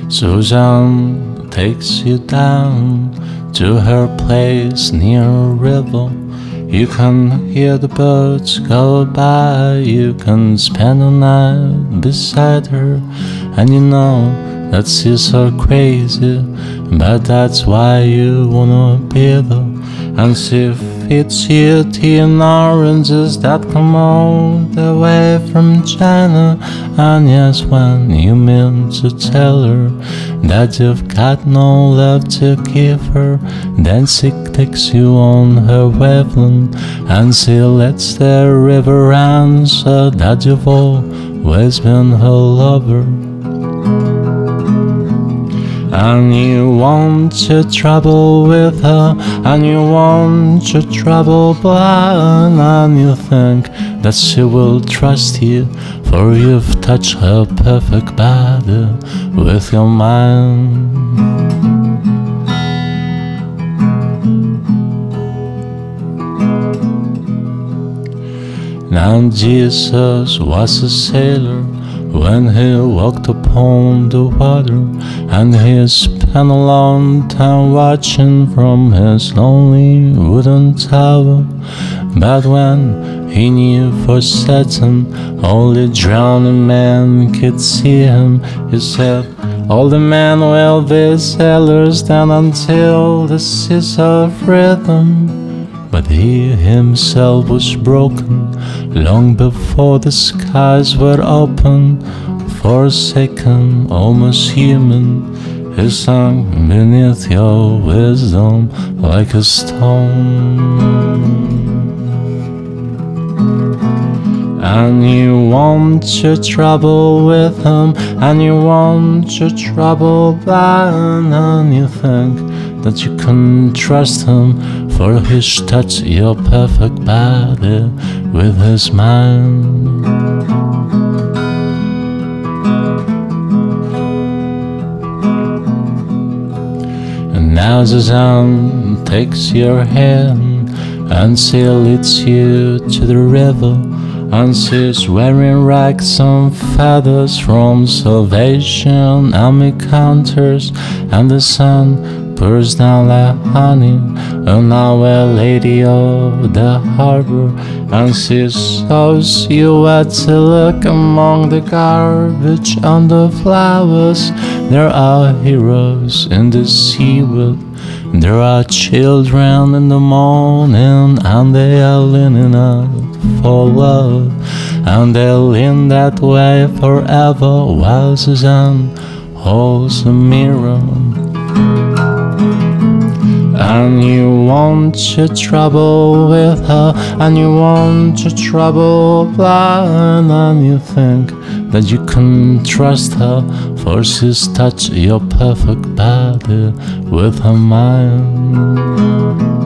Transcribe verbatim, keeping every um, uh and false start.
Susan takes you down to her place near a river. You can hear the birds go by, you can spend the night beside her, and you know that she's so crazy, but that's why you wanna be there. And she feeds you tea and oranges that come all the way from China. And yes, when you mean to tell her that you've got no love to give her, then she takes you on her wavelength, and she lets the river answer that you've always been her lover. And you want your trouble with her, and you want your trouble blind, and you think that she will trust you, for you've touched her perfect body with your mind. Now Jesus was a sailor when he walked upon the water, and he spent a long time watching from his lonely wooden tower. But when he knew for certain only drowning men could see him, he said, all the men will be sailors then until the seas are freedom. But he himself was broken long before the skies were open. Forsaken, almost human, he sunk beneath your wisdom like a stone. And you want your trouble with him, and you want your trouble blind, and you think that you can trust him, for he's touched your perfect body with his mind. And now the sun takes your hand, and she leads you to the river, and she's wearing rags and feathers from salvation army counters, and the sun pours down like honey on our Lady of the Harbor. And she shows you what to look among the garbage and the flowers. There are heroes in the seaweed, there are children in the morning, and they are leaning out for love, and they'll lean that way forever while Suzanne holds a mirror. And you want your trouble with her, and you want your trouble blind, and you think that you can trust her, for she's touched your perfect body with her mind.